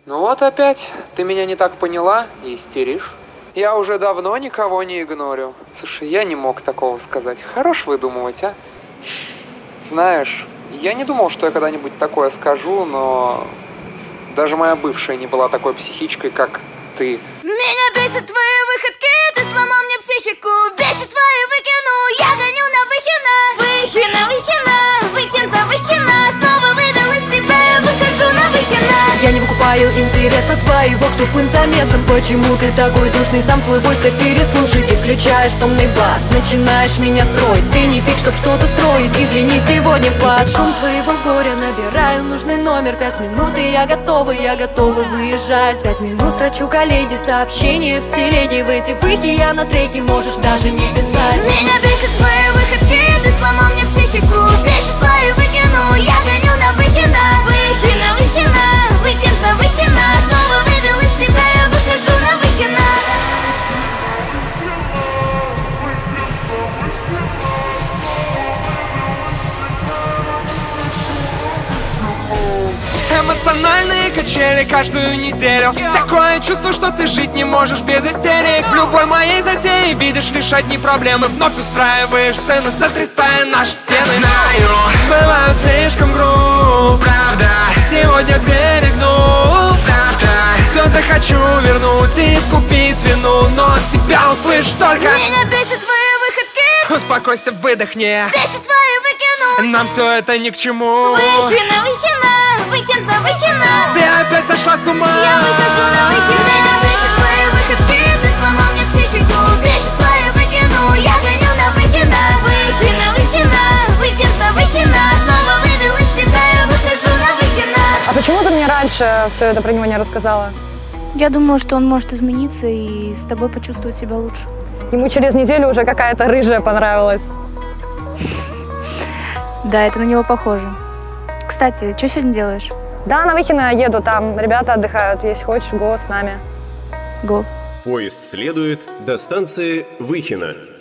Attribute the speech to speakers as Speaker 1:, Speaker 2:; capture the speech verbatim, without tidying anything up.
Speaker 1: Ну вот опять, ты меня не так поняла и истеришь. Я уже давно никого не игнорю. Слушай, я не мог такого сказать. Хорош выдумывать, а? Знаешь, я не думал, что я когда-нибудь такое скажу, но даже моя бывшая не была такой психичкой, как ты.
Speaker 2: Меня бесит твои выходки, ты сломал мне психику. Вещи твои выкину, я гоню на выхина. Выхина, выхина, выкинта, выхина. Снова вывел из себя, я выхожу на выхина.
Speaker 3: Я не выкупаю интереса твоего к тупым замесам. Почему ты такой душный, сам свой войско переслушай. Ты включаешь томный бас, начинаешь меня строить. Ты не пик, чтоб что-то строить, извини, сегодня пас. Шум твоего горя, набираю нужный номер. Пять минут и я готова, я готова выезжать. Пять минут строчу коллеге сообщение в телеге. В эти выхи я на треке, можешь даже не писать.
Speaker 2: Меня бесит твои выходки, ты сломал мне психику. Вещи твои выкину, я гоню на выхина. Выхина, выхина, выкинта, выхина. Снова вывел из себя, я выхожу на выхина.
Speaker 4: Эмоциональные качели каждую неделю. Такое чувство, что ты жить не можешь без истерик. В любой моей затее видишь лишь одни проблемы. Вновь устраиваешь сцены, сотрясая наши стены. Знаю, бываю слишком груб, правда. Сегодня перегнул, завтра все захочу вернуть и искупить вину, но от тебя услышь только.
Speaker 2: Меня бесит твои выходки.
Speaker 4: Успокойся, выдохни.
Speaker 2: Вещи твои выкину.
Speaker 4: Нам все это ни к чему.
Speaker 2: Выхина, выхина, выкинта, выхина.
Speaker 4: Ты опять сошла с ума.
Speaker 2: Я выхожу на выхина. Меня бесит твои выходки, ты сломал мне психику. Вещи твои выкину, я гоню на выхина. Выхина, выхина, выкинта, выхина. Снова вывел из себя, я выхожу на выхина.
Speaker 3: А почему ты мне раньше все это про него не рассказала?
Speaker 5: Я думала, что он может измениться и с тобой почувствовать себя лучше.
Speaker 3: Ему через неделю уже какая-то рыжая понравилась.
Speaker 5: Да, это на него похоже. Кстати, что сегодня делаешь?
Speaker 3: Да, на Выхино еду, там ребята отдыхают. Если хочешь, го с нами.
Speaker 5: Го.
Speaker 6: Поезд следует до станции Выхино.